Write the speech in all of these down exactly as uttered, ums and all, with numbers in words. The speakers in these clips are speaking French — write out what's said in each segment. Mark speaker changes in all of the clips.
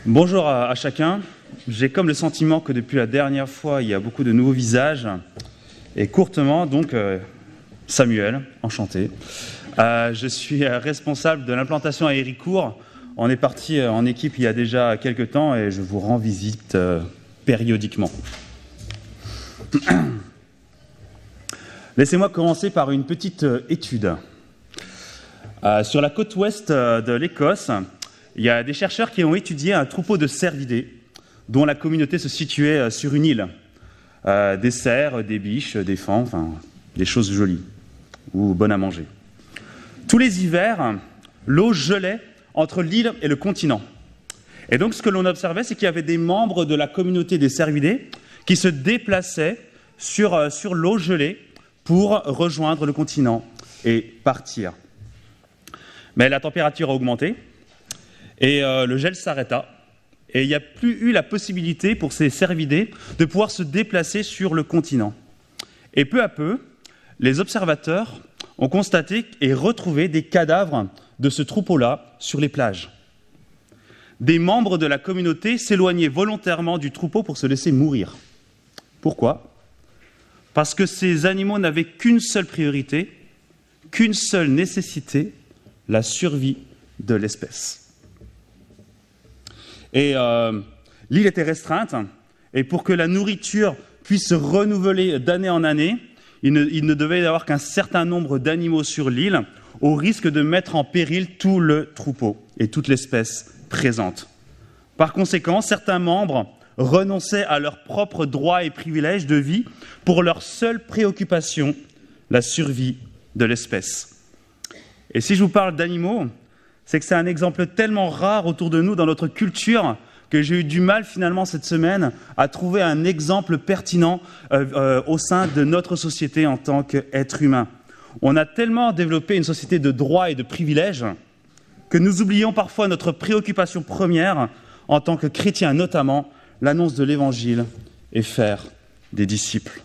Speaker 1: Bonjour à, à chacun. J'ai comme le sentiment que depuis la dernière fois, il y a beaucoup de nouveaux visages. Et courtement, donc, euh, Samuel, enchanté. Euh, je suis responsable de l'implantation à Héricourt. On est parti en équipe il y a déjà quelques temps et je vous rends visite euh, périodiquement. Laissez-moi commencer par une petite étude. Euh, sur la côte ouest de l'Écosse, il y a des chercheurs qui ont étudié un troupeau de cervidés dont la communauté se situait sur une île. Euh, des cerfs, des biches, des fans, enfin, des choses jolies ou bonnes à manger. Tous les hivers, l'eau gelait entre l'île et le continent. Et donc, ce que l'on observait, c'est qu'il y avait des membres de la communauté des cervidés qui se déplaçaient sur, euh, sur l'eau gelée pour rejoindre le continent et partir. Mais la température a augmenté et euh, le gel s'arrêta. Et il n'y a plus eu la possibilité pour ces cervidés de pouvoir se déplacer sur le continent. Et peu à peu, les observateurs ont constaté et retrouvé des cadavres de ce troupeau-là sur les plages. Des membres de la communauté s'éloignaient volontairement du troupeau pour se laisser mourir. Pourquoi ? Parce que ces animaux n'avaient qu'une seule priorité, qu'une seule nécessité, la survie de l'espèce. Et euh, l'île était restreinte, et pour que la nourriture puisse se renouveler d'année en année, il ne, il ne devait y avoir qu'un certain nombre d'animaux sur l'île, au risque de mettre en péril tout le troupeau et toute l'espèce présente. Par conséquent, certains membres renonçaient à leurs propres droits et privilèges de vie pour leur seule préoccupation, la survie de l'espèce. Et si je vous parle d'animaux, c'est que c'est un exemple tellement rare autour de nous dans notre culture que j'ai eu du mal finalement cette semaine à trouver un exemple pertinent euh, euh, au sein de notre société en tant qu'être humain. On a tellement développé une société de droits et de privilèges que nous oublions parfois notre préoccupation première en tant que chrétiens, notamment l'annonce de l'Évangile et faire des disciples.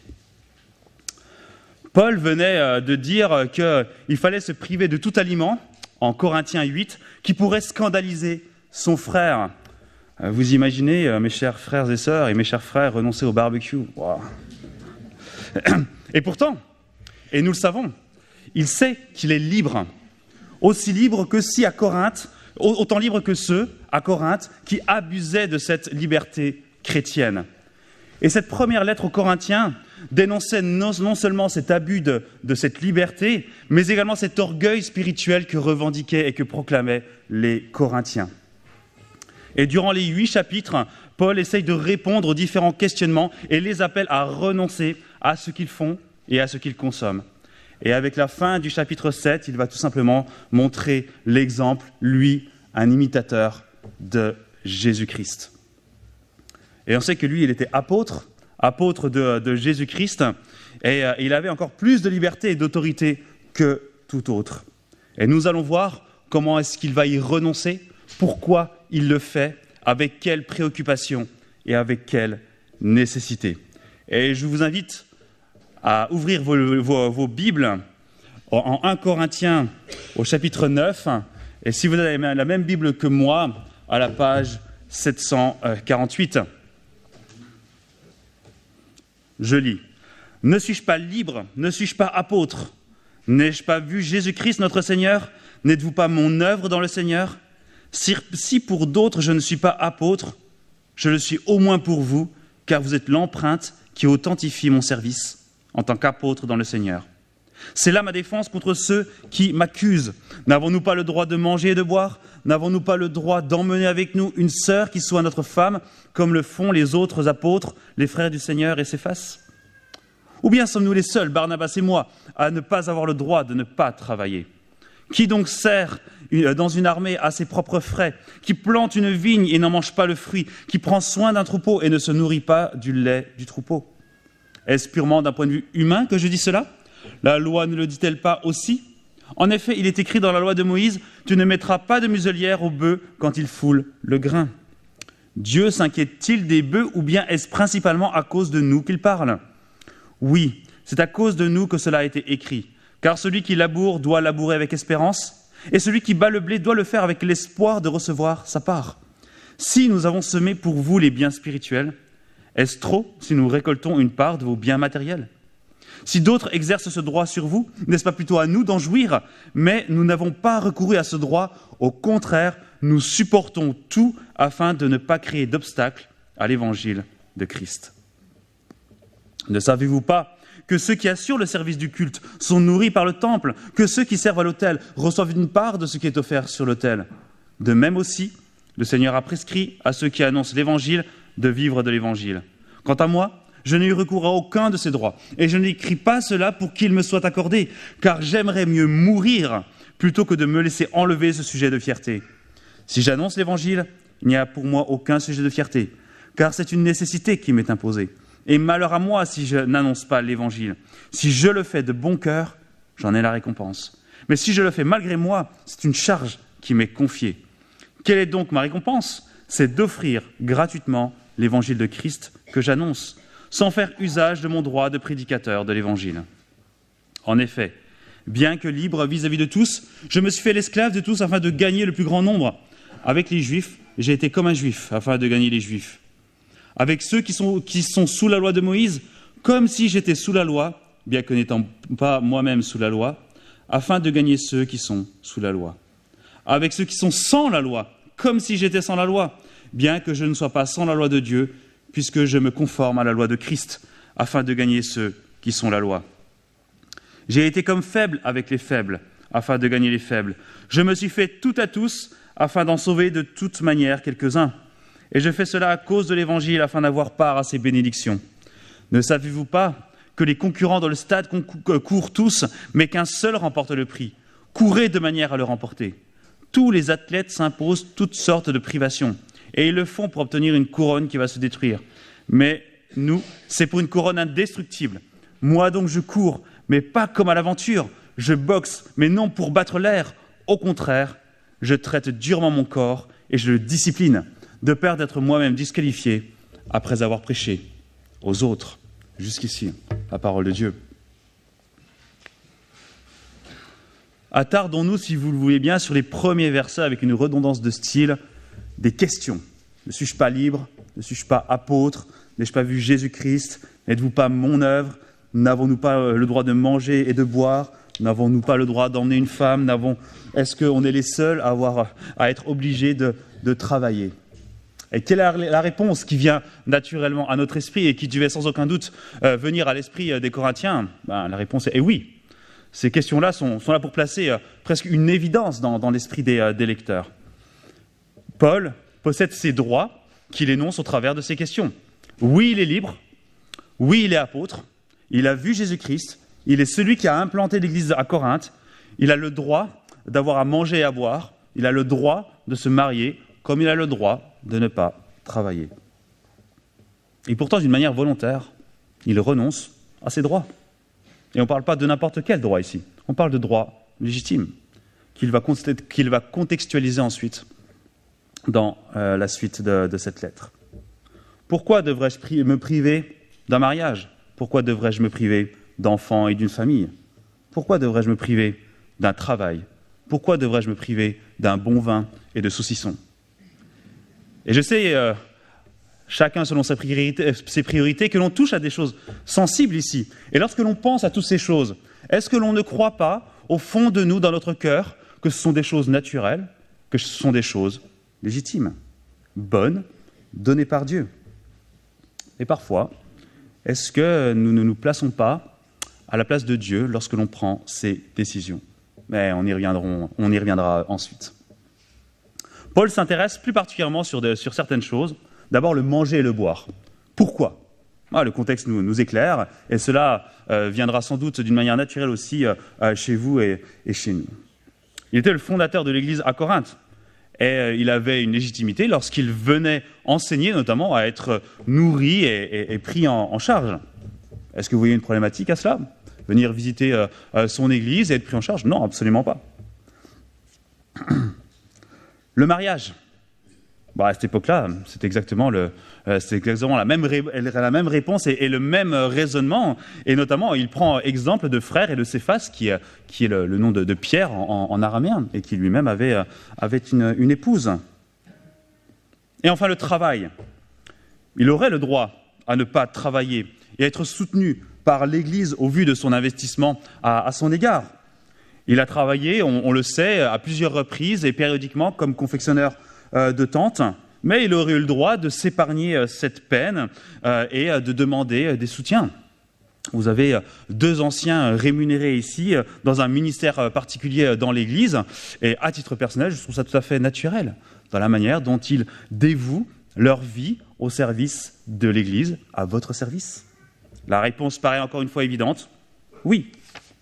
Speaker 1: Paul venait de dire qu'il fallait se priver de tout aliment, en Corinthiens huit, qui pourrait scandaliser son frère. Vous imaginez, mes chers frères et sœurs et mes chers frères, renoncer au barbecue. Wow. Et pourtant, et nous le savons, il sait qu'il est libre, aussi libre que si à Corinthe, autant libre que ceux à Corinthe qui abusaient de cette liberté chrétienne. Et cette première lettre aux Corinthiens dénonçait non, non seulement cet abus de, de cette liberté, mais également cet orgueil spirituel que revendiquaient et que proclamaient les Corinthiens. Et durant les huit chapitres, Paul essaye de répondre aux différents questionnements et les appelle à renoncer à ce qu'ils font et à ce qu'ils consomment. Et avec la fin du chapitre sept, il va tout simplement montrer l'exemple, lui, un imitateur de Jésus-Christ. Et on sait que lui, il était apôtre, apôtre de, de Jésus-Christ, et euh, il avait encore plus de liberté et d'autorité que tout autre. Et nous allons voir comment est-ce qu'il va y renoncer, pourquoi il le fait, avec quelle préoccupation et avec quelle nécessité. Et je vous invite à ouvrir vos, vos, vos Bibles en un Corinthiens au chapitre neuf, et si vous avez la même Bible que moi, à la page sept cent quarante-huit. Je lis. « Ne suis-je pas libre? Ne suis-je pas apôtre? N'ai-je pas vu Jésus-Christ notre Seigneur? N'êtes-vous pas mon œuvre dans le Seigneur? Si, si pour d'autres je ne suis pas apôtre, je le suis au moins pour vous, car vous êtes l'empreinte qui authentifie mon service en tant qu'apôtre dans le Seigneur. C'est là ma défense contre ceux qui m'accusent. N'avons-nous pas le droit de manger et de boire? N'avons-nous pas le droit d'emmener avec nous une sœur qui soit notre femme, comme le font les autres apôtres, les frères du Seigneur et Céphas? Ou bien sommes-nous les seuls, Barnabas et moi, à ne pas avoir le droit de ne pas travailler? Qui donc sert dans une armée à ses propres frais, qui plante une vigne et n'en mange pas le fruit, qui prend soin d'un troupeau et ne se nourrit pas du lait du troupeau? Est-ce purement d'un point de vue humain que je dis cela? La loi ne le dit-elle pas aussi? En effet, il est écrit dans la loi de Moïse, « Tu ne mettras pas de muselière aux bœufs quand ils foulent le grain. » Dieu s'inquiète-t-il des bœufs ou bien est-ce principalement à cause de nous qu'il parle? Oui, c'est à cause de nous que cela a été écrit. Car celui qui laboure doit labourer avec espérance, et celui qui bat le blé doit le faire avec l'espoir de recevoir sa part. Si nous avons semé pour vous les biens spirituels, est-ce trop si nous récoltons une part de vos biens matériels? Si d'autres exercent ce droit sur vous, n'est-ce pas plutôt à nous d'en jouir? Mais nous n'avons pas recouru à ce droit. Au contraire, nous supportons tout afin de ne pas créer d'obstacles à l'évangile de Christ. Ne savez-vous pas que ceux qui assurent le service du culte sont nourris par le temple, que ceux qui servent à l'autel reçoivent une part de ce qui est offert sur l'autel? De même aussi, le Seigneur a prescrit à ceux qui annoncent l'évangile de vivre de l'évangile. Quant à moi, je n'ai eu recours à aucun de ces droits, et je n'écris pas cela pour qu'il me soit accordé, car j'aimerais mieux mourir plutôt que de me laisser enlever ce sujet de fierté. Si j'annonce l'évangile, il n'y a pour moi aucun sujet de fierté, car c'est une nécessité qui m'est imposée. Et malheur à moi si je n'annonce pas l'évangile. Si je le fais de bon cœur, j'en ai la récompense. Mais si je le fais malgré moi, c'est une charge qui m'est confiée. Quelle est donc ma récompense? C'est d'offrir gratuitement l'évangile de Christ que j'annonce, sans faire usage de mon droit de prédicateur de l'évangile. En effet, bien que libre vis-à-vis de tous, je me suis fait l'esclave de tous afin de gagner le plus grand nombre. Avec les Juifs, j'ai été comme un Juif afin de gagner les Juifs. Avec ceux qui sont, qui sont sous la loi de Moïse, comme si j'étais sous la loi, bien que n'étant pas moi-même sous la loi, afin de gagner ceux qui sont sous la loi. Avec ceux qui sont sans la loi, comme si j'étais sans la loi, bien que je ne sois pas sans la loi de Dieu, puisque je me conforme à la loi de Christ, afin de gagner ceux qui sont la loi. J'ai été comme faible avec les faibles, afin de gagner les faibles. Je me suis fait tout à tous, afin d'en sauver de toute manière quelques-uns. Et je fais cela à cause de l'Évangile, afin d'avoir part à ces bénédictions. Ne savez-vous pas que les concurrents dans le stade courent tous, mais qu'un seul remporte le prix? Courez de manière à le remporter. Tous les athlètes s'imposent toutes sortes de privations, et ils le font pour obtenir une couronne qui va se détruire. Mais nous, c'est pour une couronne indestructible. Moi donc je cours, mais pas comme à l'aventure. Je boxe, mais non pour battre l'air. Au contraire, je traite durement mon corps et je le discipline, de peur d'être moi-même disqualifié après avoir prêché aux autres. Jusqu'ici, la parole de Dieu. Attardons-nous, si vous le voulez bien, sur les premiers versets avec une redondance de style, des questions. Ne suis-je pas libre? Ne suis-je pas apôtre? N'ai-je pas vu Jésus-Christ? N'êtes-vous pas mon œuvre? N'avons-nous pas le droit de manger et de boire? N'avons-nous pas le droit d'emmener une femme? N'avons... Est-ce qu'on est les seuls à, avoir, à être obligés de, de travailler? Et quelle est la réponse qui vient naturellement à notre esprit et qui devait sans aucun doute euh, venir à l'esprit des Corinthiens? Ben, la réponse est oui. Ces questions-là sont, sont là pour placer euh, presque une évidence dans, dans l'esprit des, euh, des lecteurs. Paul possède ses droits qu'il énonce au travers de ces questions. Oui, il est libre. Oui, il est apôtre. Il a vu Jésus-Christ. Il est celui qui a implanté l'Église à Corinthe. Il a le droit d'avoir à manger et à boire. Il a le droit de se marier, comme il a le droit de ne pas travailler. Et pourtant, d'une manière volontaire, il renonce à ses droits. Et on ne parle pas de n'importe quel droit ici. On parle de droit légitime, qu'il va, qu'il va contextualiser ensuite dans euh, la suite de, de cette lettre. Pourquoi devrais-je pri- me priver d'un mariage? Pourquoi devrais-je me priver d'enfants et d'une famille? Pourquoi devrais-je me priver d'un travail? Pourquoi devrais-je me priver d'un bon vin et de saucissons? Et je sais, euh, chacun selon ses priorités, ses priorités, que l'on touche à des choses sensibles ici. Et lorsque l'on pense à toutes ces choses, est-ce que l'on ne croit pas, au fond de nous, dans notre cœur, que ce sont des choses naturelles, que ce sont des choses légitimes, bonnes, données par Dieu? Et parfois, est-ce que nous ne nous plaçons pas à la place de Dieu lorsque l'on prend ces décisions? Mais on y reviendra, on y reviendra ensuite. Paul s'intéresse plus particulièrement sur, de, sur certaines choses. D'abord, le manger et le boire. Pourquoi? Ah, le contexte nous, nous éclaire, et cela euh, viendra sans doute d'une manière naturelle aussi euh, chez vous et, et chez nous. Il était le fondateur de l'Église à Corinthe, et euh, il avait une légitimité lorsqu'il venait enseigner, notamment à être nourri et, et, et pris en, en charge. Est-ce que vous voyez une problématique à cela? Venir visiter euh, euh, son Église et être pris en charge? Non, absolument pas. Le mariage. Bon, à cette époque-là, c'est exactement, le, euh, c'est exactement la, même ré, la même réponse et, et le même raisonnement. Et notamment, il prend exemple de Frère et de Céphas, qui, qui est le, le nom de, de Pierre en, en araméen, et qui lui-même avait, avait une, une épouse. Et enfin, le travail. Il aurait le droit à ne pas travailler et à être soutenu par l'Église au vu de son investissement à, à son égard. Il a travaillé, on, on le sait, à plusieurs reprises et périodiquement comme confectionneur euh, de tentes, mais il aurait eu le droit de s'épargner euh, cette peine euh, et euh, de demander euh, des soutiens. Vous avez euh, deux anciens euh, rémunérés ici, euh, dans un ministère euh, particulier euh, dans l'Église, et à titre personnel, je trouve ça tout à fait naturel, dans la manière dont ils dévouent leur vie au service de l'Église, à votre service. La réponse paraît encore une fois évidente, oui.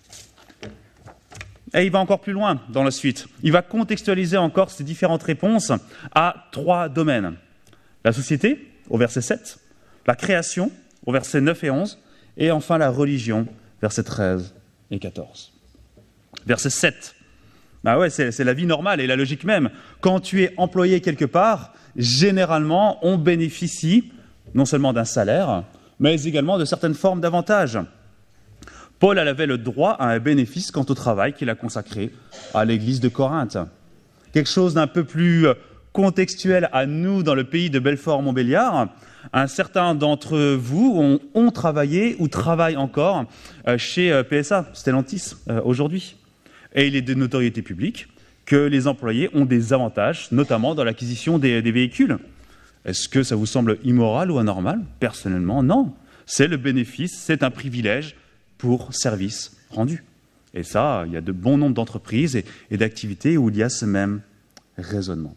Speaker 1: Et il va encore plus loin dans la suite. Il va contextualiser encore ces différentes réponses à trois domaines. La société, au verset sept, la création, au verset neuf et onze, et enfin la religion, versets treize et quatorze. Verset sept. Ah ouais, c'est, c'est la vie normale et la logique même. Quand tu es employé quelque part, généralement, on bénéficie non seulement d'un salaire, mais également de certaines formes d'avantages. Paul avait le droit à un bénéfice quant au travail qu'il a consacré à l'église de Corinthe. Quelque chose d'un peu plus contextuel à nous dans le pays de Belfort-Montbéliard. Un certain d'entre vous ont, ont travaillé ou travaillent encore chez P S A, Stellantis, aujourd'hui. Et il est de notoriété publique que les employés ont des avantages, notamment dans l'acquisition des, des véhicules. Est-ce que ça vous semble immoral ou anormal? Personnellement, non. C'est le bénéfice, c'est un privilège pour service rendu. Et ça, il y a de bons nombres d'entreprises et, et d'activités où il y a ce même raisonnement.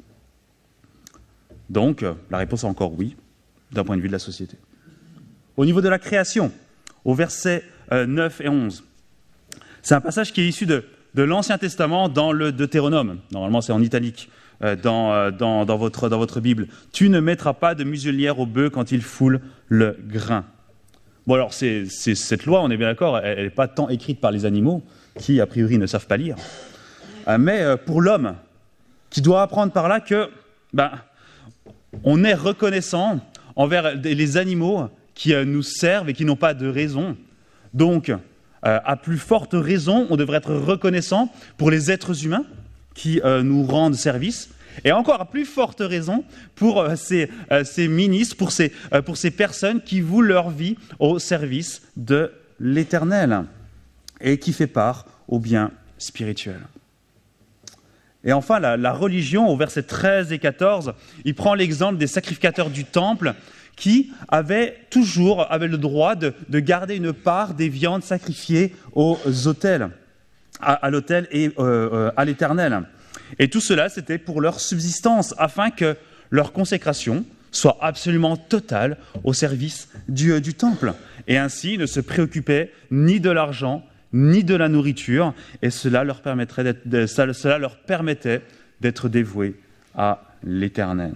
Speaker 1: Donc, la réponse est encore oui, d'un point de vue de la société. Au niveau de la création, au verset euh, neuf et onze, c'est un passage qui est issu de, de l'Ancien Testament dans le Deutéronome. Normalement, c'est en italique euh, dans, euh, dans, dans, votre, dans votre Bible. « Tu ne mettras pas de muselière au bœuf quand il foule le grain. » Bon, alors, c'est, c'est, cette loi, on est bien d'accord, elle n'est pas tant écrite par les animaux, qui, a priori, ne savent pas lire, euh, mais euh, pour l'homme, qui doit apprendre par là que ben, on est reconnaissant envers les animaux qui euh, nous servent et qui n'ont pas de raison. Donc, euh, à plus forte raison, on devrait être reconnaissant pour les êtres humains qui euh, nous rendent service, et encore à plus forte raison pour euh, ces, euh, ces ministres, pour ces, euh, pour ces personnes qui vouent leur vie au service de l'Éternel et qui fait part au bien spirituel. Et enfin, la, la religion, au verset treize et quatorze, il prend l'exemple des sacrificateurs du temple qui avaient toujours avaient le droit de, de garder une part des viandes sacrifiées aux autels, à, à l'autel et euh, euh, à l'Éternel. Et tout cela, c'était pour leur subsistance, afin que leur consécration soit absolument totale au service du, du temple. Et ainsi, ils ne se préoccupaient ni de l'argent, ni de la nourriture, et cela leur permettrait d'être, de, ça, cela leur permettait d'être dévoués à l'Éternel.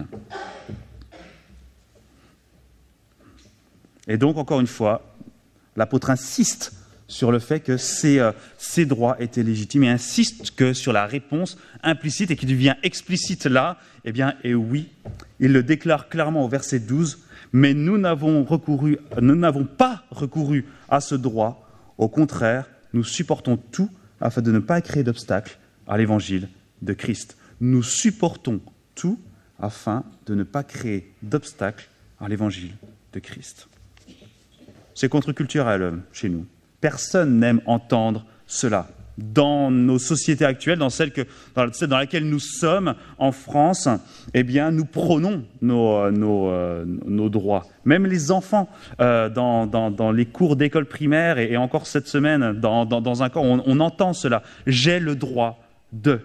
Speaker 1: Et donc, encore une fois, l'apôtre insiste sur le fait que ces, euh, ces droits étaient légitimes et insiste que sur la réponse implicite et qui devient explicite là, eh bien, et oui, il le déclare clairement au verset douze, mais nous n'avons recouru, nous n'avons pas recouru à ce droit, au contraire, nous supportons tout afin de ne pas créer d'obstacle à l'évangile de Christ. Nous supportons tout afin de ne pas créer d'obstacle à l'évangile de Christ. C'est contre-culturel chez nous. Personne n'aime entendre cela. Dans nos sociétés actuelles, dans celle, que, dans celle dans laquelle nous sommes en France, eh bien, nous prônons nos, nos, euh, nos droits. Même les enfants, euh, dans, dans, dans les cours d'école primaire, et, et encore cette semaine, dans, dans, dans un corps, on, on entend cela. J'ai le droit de.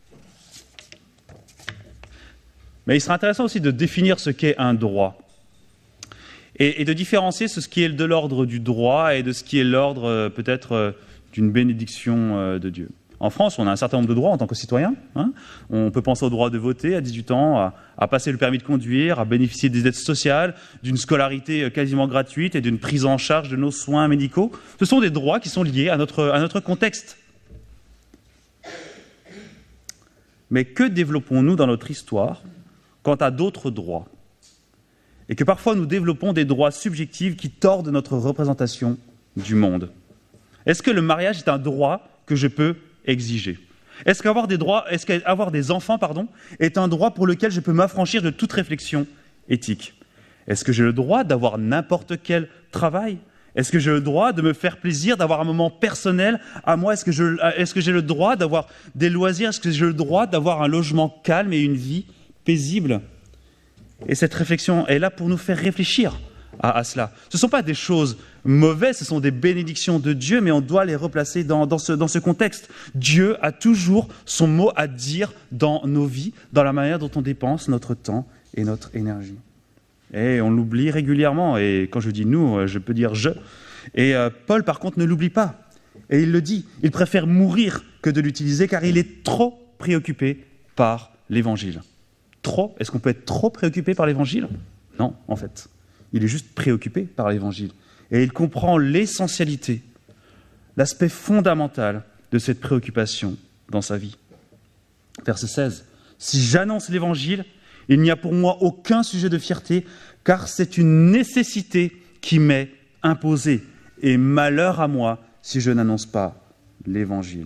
Speaker 1: Mais il sera intéressant aussi de définir ce qu'est un droit. Et, et de différencier ce qui est de l'ordre du droit et de ce qui est l'ordre euh, peut-être euh, d'une bénédiction euh, de Dieu. En France, on a un certain nombre de droits en tant que citoyen. Hein. On peut penser au droit de voter à dix-huit ans, à, à passer le permis de conduire, à bénéficier des aides sociales, d'une scolarité quasiment gratuite et d'une prise en charge de nos soins médicaux. Ce sont des droits qui sont liés à notre, à notre contexte. Mais que développons-nous dans notre histoire quant à d'autres droits ? Et que parfois nous développons des droits subjectifs qui tordent notre représentation du monde. Est-ce que le mariage est un droit que je peux exiger ? Est-ce qu'avoir des droits, est-ce qu'avoir des enfants, pardon, est un droit pour lequel je peux m'affranchir de toute réflexion éthique? Est-ce que j'ai le droit d'avoir n'importe quel travail? Est-ce que j'ai le droit de me faire plaisir, d'avoir un moment personnel à moi? Est-ce que je, est-ce que j'ai le droit d'avoir des loisirs? Est-ce que j'ai le droit d'avoir un logement calme et une vie paisible? Et cette réflexion est là pour nous faire réfléchir à, à cela. Ce ne sont pas des choses mauvaises, ce sont des bénédictions de Dieu, mais on doit les replacer dans, dans, ce, dans ce contexte. Dieu a toujours son mot à dire dans nos vies, dans la manière dont on dépense notre temps et notre énergie. Et on l'oublie régulièrement, et quand je dis nous, je peux dire je. Et euh, Paul, par contre, ne l'oublie pas. Et il le dit, il préfère mourir que de l'utiliser, car il est trop préoccupé par l'Évangile. Trop? Est-ce qu'on peut être trop préoccupé par l'Évangile? Non, en fait. Il est juste préoccupé par l'Évangile. Et il comprend l'essentialité, l'aspect fondamental de cette préoccupation dans sa vie. Verset seize. « Si j'annonce l'Évangile, il n'y a pour moi aucun sujet de fierté, car c'est une nécessité qui m'est imposée. Et malheur à moi si je n'annonce pas l'Évangile. »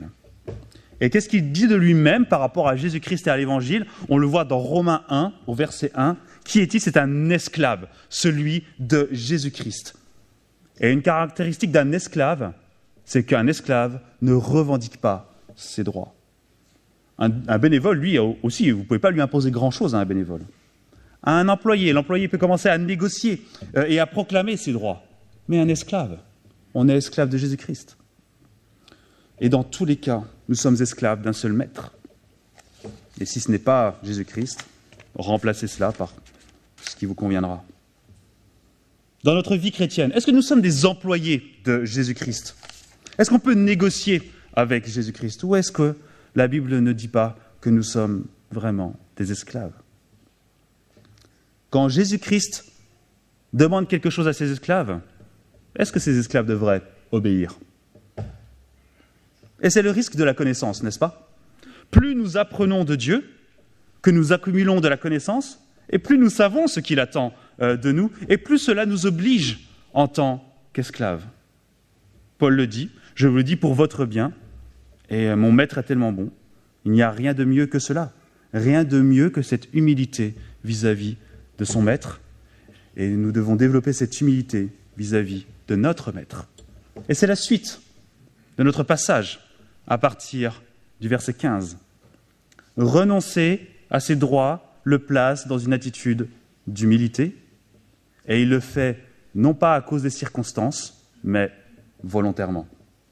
Speaker 1: Et qu'est-ce qu'il dit de lui-même par rapport à Jésus-Christ et à l'Évangile? On le voit dans Romains un, au verset un. Qui est-il? C'est un esclave, celui de Jésus-Christ. Et une caractéristique d'un esclave, c'est qu'un esclave ne revendique pas ses droits. Un, un bénévole, lui aussi, vous ne pouvez pas lui imposer grand-chose à un bénévole. À un employé, l'employé peut commencer à négocier euh, et à proclamer ses droits. Mais un esclave, on est esclave de Jésus-Christ. Et dans tous les cas, nous sommes esclaves d'un seul maître. Et si ce n'est pas Jésus-Christ, remplacez cela par ce qui vous conviendra. Dans notre vie chrétienne, est-ce que nous sommes des employés de Jésus-Christ? Est-ce qu'on peut négocier avec Jésus-Christ? Ou est-ce que la Bible ne dit pas que nous sommes vraiment des esclaves? Quand Jésus-Christ demande quelque chose à ses esclaves, est-ce que ces esclaves devraient obéir? Et c'est le risque de la connaissance, n'est-ce pas? Plus nous apprenons de Dieu, que nous accumulons de la connaissance, et plus nous savons ce qu'il attend de nous, et plus cela nous oblige en tant qu'esclaves. Paul le dit, je vous le dis pour votre bien, et mon maître est tellement bon, il n'y a rien de mieux que cela, rien de mieux que cette humilité vis-à-vis de son maître, et nous devons développer cette humilité vis-à-vis de notre maître. Et c'est la suite de notre passage à partir du verset quinze. Renoncer à ses droits le place dans une attitude d'humilité, et il le fait non pas à cause des circonstances, mais volontairement.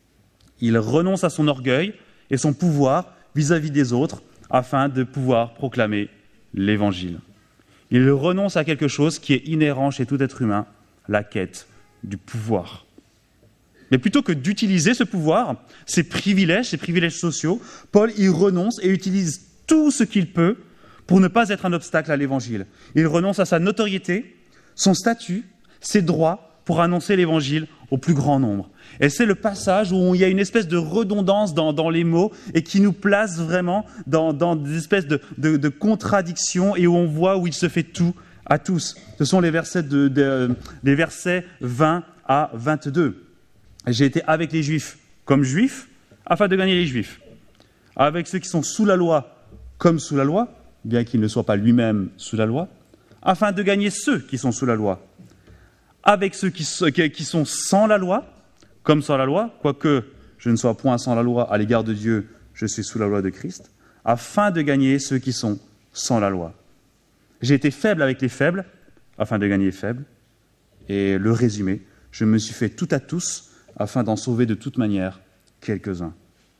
Speaker 1: Il renonce à son orgueil et son pouvoir vis-à-vis des autres afin de pouvoir proclamer l'Évangile. Il renonce à quelque chose qui est inhérent chez tout être humain, la quête du pouvoir. Mais plutôt que d'utiliser ce pouvoir, ses privilèges, ses privilèges sociaux, Paul y renonce et utilise tout ce qu'il peut pour ne pas être un obstacle à l'Évangile. Il renonce à sa notoriété, son statut, ses droits pour annoncer l'Évangile au plus grand nombre. Et c'est le passage où il y a une espèce de redondance dans, dans les mots et qui nous place vraiment dans, dans des espèces de, de, de contradictions et où on voit où il se fait tout à tous. Ce sont les versets, de, de, les versets vingt à vingt-deux. J'ai été avec les Juifs comme Juif afin de gagner les Juifs. Avec ceux qui sont sous la loi comme sous la loi, bien qu'il ne soit pas lui-même sous la loi, afin de gagner ceux qui sont sous la loi. Avec ceux qui sont sans la loi, comme sans la loi, quoique je ne sois point sans la loi à l'égard de Dieu, je suis sous la loi de Christ, afin de gagner ceux qui sont sans la loi. J'ai été faible avec les faibles, afin de gagner les faibles. Et le résumé, je me suis fait tout à tous, afin d'en sauver de toute manière quelques-uns.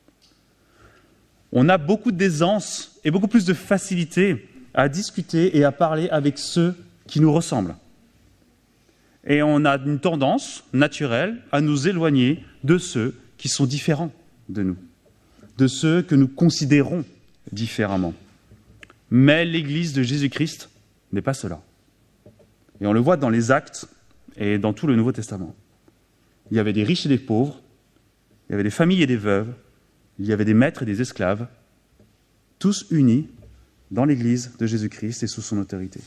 Speaker 1: On a beaucoup d'aisance et beaucoup plus de facilité à discuter et à parler avec ceux qui nous ressemblent. Et on a une tendance naturelle à nous éloigner de ceux qui sont différents de nous, de ceux que nous considérons différemment. Mais l'Église de Jésus-Christ n'est pas cela. Et on le voit dans les Actes et dans tout le Nouveau Testament. Il y avait des riches et des pauvres, il y avait des familles et des veuves, il y avait des maîtres et des esclaves, tous unis dans l'Église de Jésus-Christ et sous son autorité.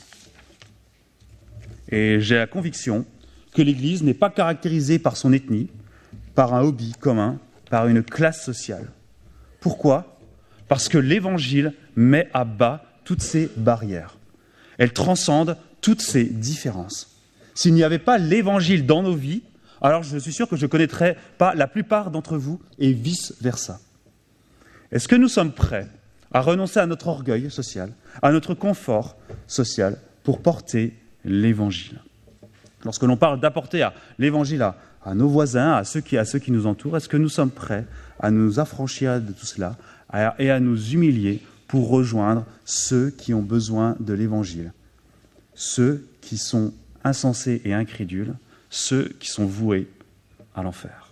Speaker 1: Et j'ai la conviction que l'Église n'est pas caractérisée par son ethnie, par un hobby commun, par une classe sociale. Pourquoi ? Parce que l'Évangile met à bas toutes ces barrières. Elle transcende toutes ces différences. S'il n'y avait pas l'Évangile dans nos vies, alors je suis sûr que je ne connaîtrais pas la plupart d'entre vous et vice-versa. Est-ce que nous sommes prêts à renoncer à notre orgueil social, à notre confort social pour porter l'Évangile? Lorsque l'on parle d'apporter à l'Évangile à, à nos voisins, à ceux, qui, à ceux qui nous entourent, est-ce que nous sommes prêts à nous affranchir de tout cela à, et à nous humilier pour rejoindre ceux qui ont besoin de l'Évangile, ceux qui sont insensés et incrédules, ceux qui sont voués à l'enfer?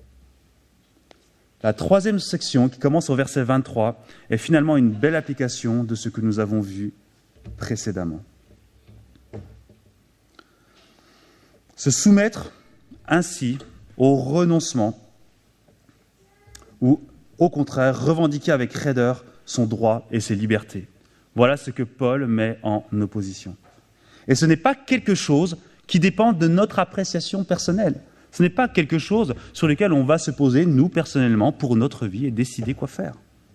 Speaker 1: La troisième section, qui commence au verset vingt-trois, est finalement une belle application de ce que nous avons vu précédemment. Se soumettre ainsi au renoncement, ou au contraire revendiquer avec raideur son droit et ses libertés. Voilà ce que Paul met en opposition. Et ce n'est pas quelque chose qui dépend de notre appréciation personnelle. Ce n'est pas quelque chose sur lequel on va se poser, nous, personnellement, pour notre vie et décider quoi faire.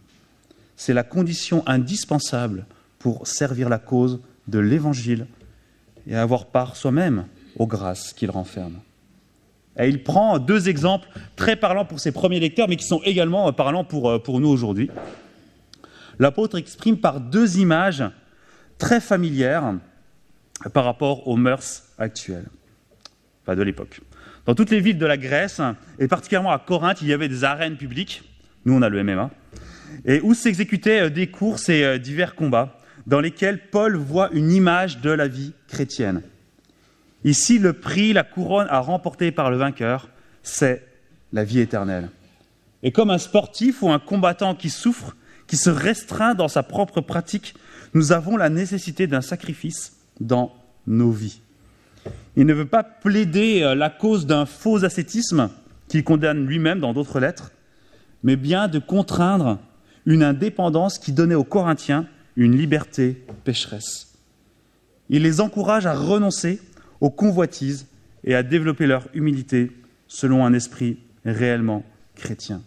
Speaker 1: C'est la condition indispensable pour servir la cause de l'Évangile et avoir part soi-même aux grâces qu'il renferme. Et il prend deux exemples très parlants pour ses premiers lecteurs, mais qui sont également parlants pour, pour nous aujourd'hui. L'apôtre exprime par deux images très familières par rapport aux mœurs actuelles, enfin de l'époque. Dans toutes les villes de la Grèce, et particulièrement à Corinthe, il y avait des arènes publiques, nous on a le M M A, et où s'exécutaient des courses et divers combats, dans lesquels Paul voit une image de la vie chrétienne. Ici, le prix, la couronne à remporter par le vainqueur, c'est la vie éternelle. Et comme un sportif ou un combattant qui souffre, qui se restreint dans sa propre pratique, nous avons la nécessité d'un sacrifice dans nos vies. Il ne veut pas plaider la cause d'un faux ascétisme qu'il condamne lui-même dans d'autres lettres, mais bien de contraindre une indépendance qui donnait aux Corinthiens une liberté pécheresse. Il les encourage à renoncer aux convoitises et à développer leur humilité selon un esprit réellement chrétien.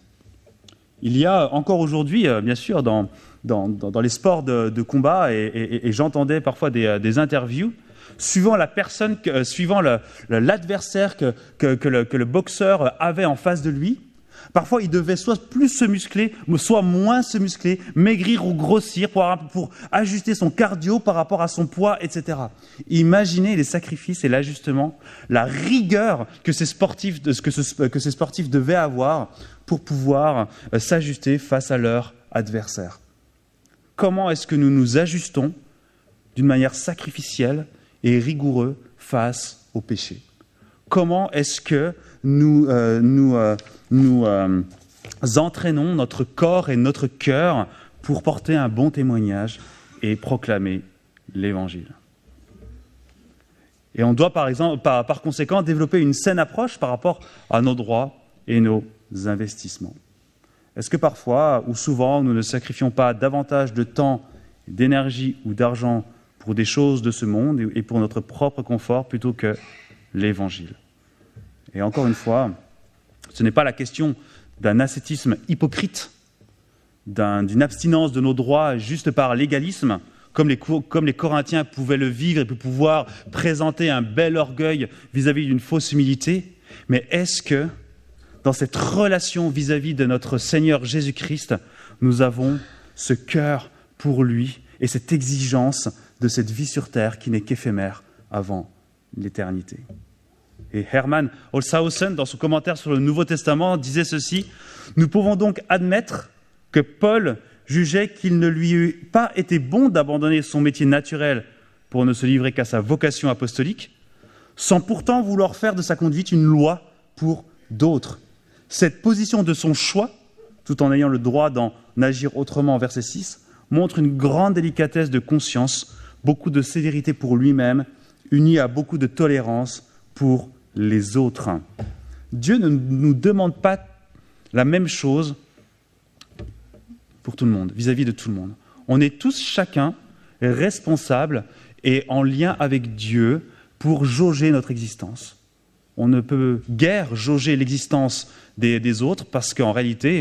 Speaker 1: Il y a encore aujourd'hui, bien sûr, dans, dans, dans les sports de, de combat, et, et, et j'entendais parfois des, des interviews, suivant la personne, suivant le, l'adversaire que, que, que, le, que le boxeur avait en face de lui, parfois il devait soit plus se muscler, soit moins se muscler, maigrir ou grossir pour, pour ajuster son cardio par rapport à son poids, et cetera. Imaginez les sacrifices et l'ajustement, la rigueur que ces sportifs, que, ce, que ces sportifs devaient avoir pour pouvoir s'ajuster face à leur adversaire. Comment est-ce que nous nous ajustons d'une manière sacrificielle et rigoureuse face au péché? Comment est-ce que nous, euh, nous, euh, nous euh, entraînons notre corps et notre cœur pour porter un bon témoignage et proclamer l'Évangile? Et on doit par exemple, par, par conséquent, développer une saine approche par rapport à nos droits et nos investissements. Est-ce que parfois, ou souvent, nous ne sacrifions pas davantage de temps, d'énergie ou d'argent pour des choses de ce monde et pour notre propre confort plutôt que l'Évangile? Et encore une fois, ce n'est pas la question d'un ascétisme hypocrite, d'un, d'une abstinence de nos droits juste par légalisme, comme les, comme les Corinthiens pouvaient le vivre et pouvoir présenter un bel orgueil vis-à-vis d'une fausse humilité, mais est-ce que dans cette relation vis-à-vis de notre Seigneur Jésus-Christ, nous avons ce cœur pour lui et cette exigence de cette vie sur terre qui n'est qu'éphémère avant l'éternité? Et Hermann Holzhausen, dans son commentaire sur le Nouveau Testament, disait ceci: « Nous pouvons donc admettre que Paul jugeait qu'il ne lui eût pas été bon d'abandonner son métier naturel pour ne se livrer qu'à sa vocation apostolique, sans pourtant vouloir faire de sa conduite une loi pour d'autres. Cette position de son choix, tout en ayant le droit d'en agir autrement, verset six, montre une grande délicatesse de conscience, beaucoup de sévérité pour lui-même, unie à beaucoup de tolérance pour les autres. » Dieu ne nous demande pas la même chose pour tout le monde, vis-à-vis de tout le monde. On est tous chacun responsables et en lien avec Dieu pour jauger notre existence. On ne peut guère jauger l'existence des, des autres parce qu'en réalité,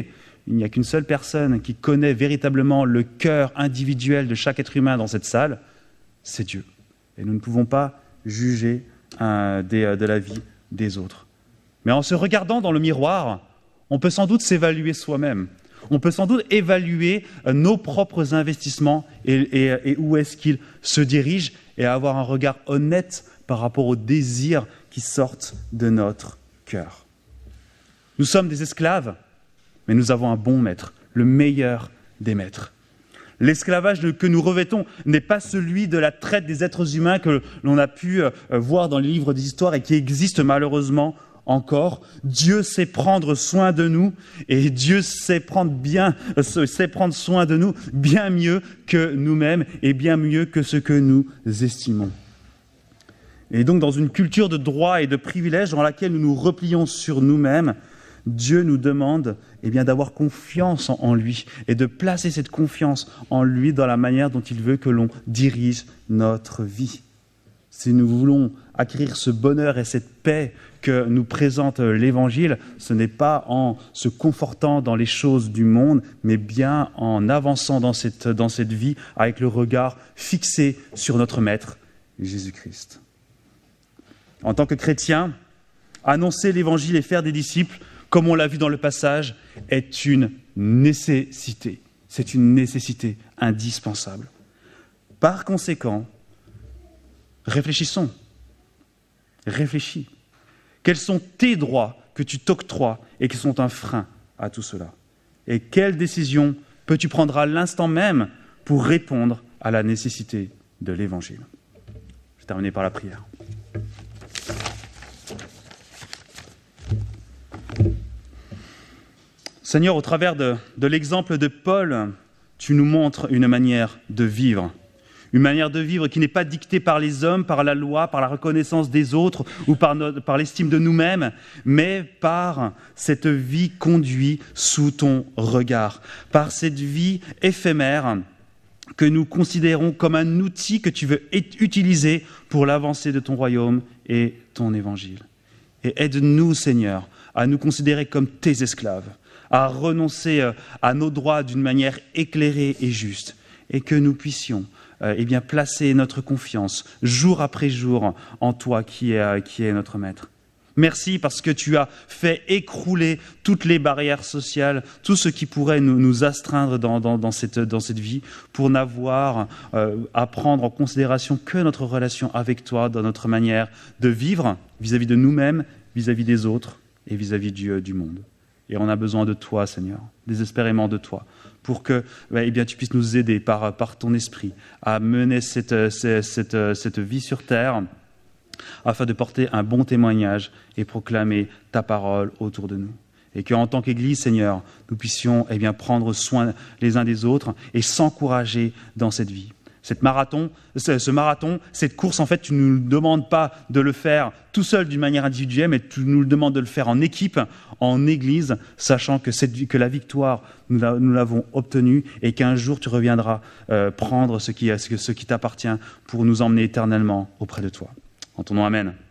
Speaker 1: il n'y a qu'une seule personne qui connaît véritablement le cœur individuel de chaque être humain dans cette salle, c'est Dieu. Et nous ne pouvons pas juger euh, des, de la vie des autres. Mais en se regardant dans le miroir, on peut sans doute s'évaluer soi-même. On peut sans doute évaluer euh, nos propres investissements et, et, et où est-ce qu'ils se dirigent et avoir un regard honnête par rapport aux désirs qui sortent de notre cœur. Nous sommes des esclaves, mais nous avons un bon maître, le meilleur des maîtres. L'esclavage que nous revêtons n'est pas celui de la traite des êtres humains que l'on a pu voir dans les livres d'histoire et qui existe malheureusement encore. Dieu sait prendre soin de nous et Dieu sait prendre, bien, sait prendre soin de nous bien mieux que nous-mêmes et bien mieux que ce que nous estimons. Et donc dans une culture de droit et de privilèges dans laquelle nous nous replions sur nous-mêmes, Dieu nous demande eh bien, d'avoir confiance en, en lui et de placer cette confiance en lui dans la manière dont il veut que l'on dirige notre vie. Si nous voulons acquérir ce bonheur et cette paix que nous présente l'Évangile, ce n'est pas en se confortant dans les choses du monde, mais bien en avançant dans cette, dans cette vie avec le regard fixé sur notre Maître, Jésus-Christ. En tant que chrétien, annoncer l'Évangile et faire des disciples, comme on l'a vu dans le passage, est une nécessité. C'est une nécessité indispensable. Par conséquent, réfléchissons. Réfléchis. Quels sont tes droits que tu t'octroies et qui sont un frein à tout cela? Et quelles décisions peux-tu prendre à l'instant même pour répondre à la nécessité de l'Évangile? Je vais terminer par la prière. Seigneur, au travers de, de l'exemple de Paul, tu nous montres une manière de vivre. Une manière de vivre qui n'est pas dictée par les hommes, par la loi, par la reconnaissance des autres ou par, notre, par l'estime de nous-mêmes, mais par cette vie conduite sous ton regard, par cette vie éphémère que nous considérons comme un outil que tu veux utiliser pour l'avancée de ton royaume et ton évangile. Et aide-nous, Seigneur, à nous considérer comme tes esclaves, à renoncer à nos droits d'une manière éclairée et juste, et que nous puissions euh, eh bien, placer notre confiance jour après jour en toi qui est, qui est notre Maître. Merci parce que tu as fait écrouler toutes les barrières sociales, tout ce qui pourrait nous, nous astreindre dans, dans, dans, cette, dans cette vie, pour n'avoir euh, à prendre en considération que notre relation avec toi dans notre manière de vivre vis-à-vis de nous-mêmes, vis-à-vis des autres et vis-à-vis du, du monde. Et on a besoin de toi, Seigneur, désespérément de toi, pour que eh bien, tu puisses nous aider par, par ton esprit à mener cette, cette, cette, cette vie sur terre, afin de porter un bon témoignage et proclamer ta parole autour de nous. Et qu'en tant qu'Église, Seigneur, nous puissions eh bien, prendre soin les uns des autres et s'encourager dans cette vie. Cette marathon, ce, ce marathon, cette course, en fait, tu ne nous demandes pas de le faire tout seul d'une manière individuelle, mais tu nous demandes de le faire en équipe, en Église, sachant que, cette, que la victoire, nous, la, nous l'avons obtenue et qu'un jour tu reviendras euh, prendre ce qui, ce qui t'appartient pour nous emmener éternellement auprès de toi. En ton nom, amen.